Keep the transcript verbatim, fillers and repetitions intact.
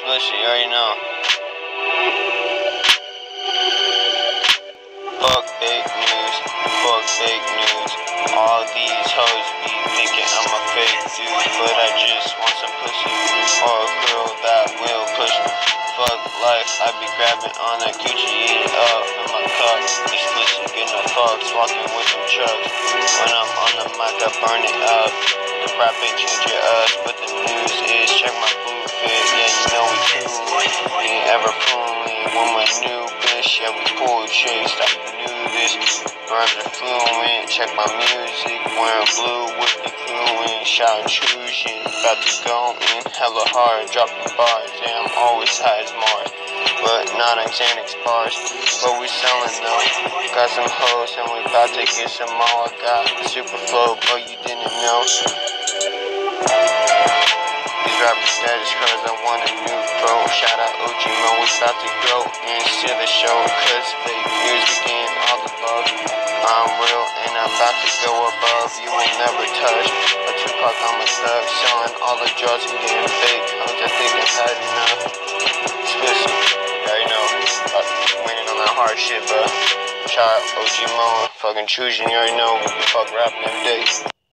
Slushy, you already know. Fuck fake news, fuck fake news. All these hoes be thinking I'm a fake dude, but I just want some pussy or a girl that will push me. Fuck life, I be grabbing on that Gucci, eat it up in my cup. This pussy get no fucks, walking with them trucks. When I'm on the mic, I burn it up. The rap ain't changing us, but the news is. Check my blue fit, yeah, you know we cool. We ain't ever fooling when my new bitch, yeah, we pull chicks. I knew this, rhymes are fluent. Check my music, wearing blue with the crew in. Shout intrusion, about to go in. Hella hard, dropping bars, yeah, I'm always high as Mars. But not on Xanax bars, but we selling though. Got some hoes and we about to get some more. I got super flow, but you didn't know. These rappers status cause I want a new bro. Shout out O G Mo, we about to go into the show. Cause fake music and all the love. I'm real and I'm about to go above. You will never touch a Tupac, I'm a thug. Selling all the drugs and getting fake. I'm just thinking I've had enough. Split. You know, uh, winning on that hard shit, bro. Shout out O G Mo, fucking Intrusion, you already know, we fuck rapping every day.